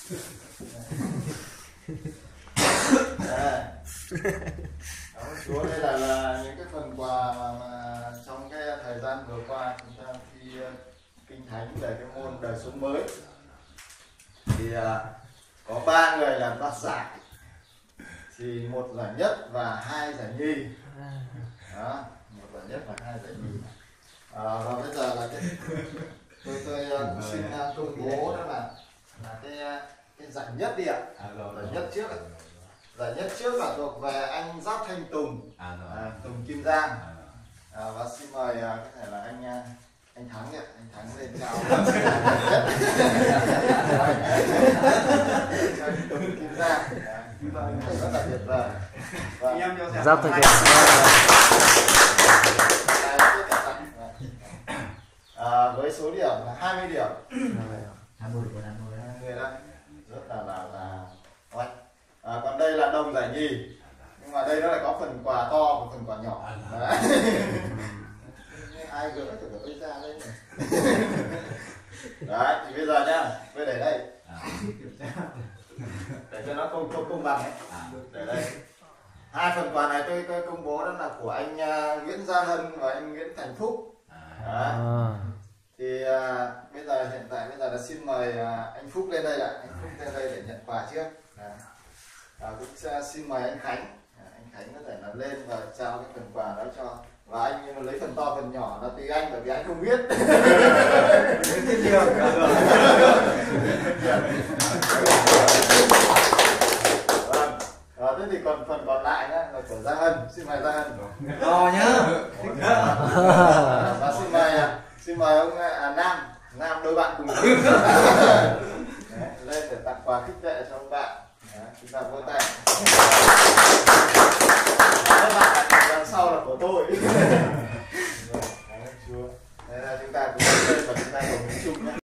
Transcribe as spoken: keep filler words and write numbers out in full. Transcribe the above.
Chúa đây là, là những cái phần quà mà, mà trong cái thời gian vừa qua chúng ta thi uh, kinh thánh về cái môn đời sống mới thì uh, có ba người là đoạt giải, thì một giải nhất và hai giải nhì. Đó, một giải nhất và hai giải nhì. À, và bây giờ là cái tôi tôi uh, xin uh, công bố đó là là cái cái giải nhất đi ạ. Giải nhất trước ạ. Giải nhất trước là thuộc về anh Giáp Thanh Tùng, à, Tùng Kim Giang. À, và xin mời uh, có thể là anh uh, anh Thắng ạ, anh Thắng lên chào. Tùng Kim Giang, rất là tuyệt vời. Giáp Thanh Tùng. À, với số điểm là hai mươi điểm. hai mươi của năm mươi đó. hai mươi đó. Rất là là là oanh. À, còn đây là đồng giải nhì, nhưng mà đây nó lại có phần quà to và phần quà nhỏ. Đấy. Ai gỡ thì gỡ ra đây này. Đấy, thì bây giờ nhá, tôi để đây để cho nó công công công bằng ấy. Để đây hai phần quà này tôi, tôi công bố đó là của anh uh, Nguyễn Gia Hân và anh Nguyễn Thành Phúc. Đấy. Thì uh, bây giờ hiện tại bây giờ là xin mời uh, anh Phúc lên đây ạ, anh Phúc lên đây để nhận quà trước. Đấy. À, cũng uh, xin mời anh Khánh, à, anh Khánh có thể là lên và trao cái phần quà đó cho, và anh lấy phần to phần nhỏ là tùy anh, bởi vì anh không biết. Vâng. À, thế thì còn phần còn lại nhé là của Gia Hân, xin mời Gia Hân. To nhá. À, và xin mời xin mời ông à, Nam, Nam đôi bạn cùng lên để tặng quà khích lệ cho ông bạn. Đấy, chúng ta vỗ tay. Các bạn đằng sau là của tôi.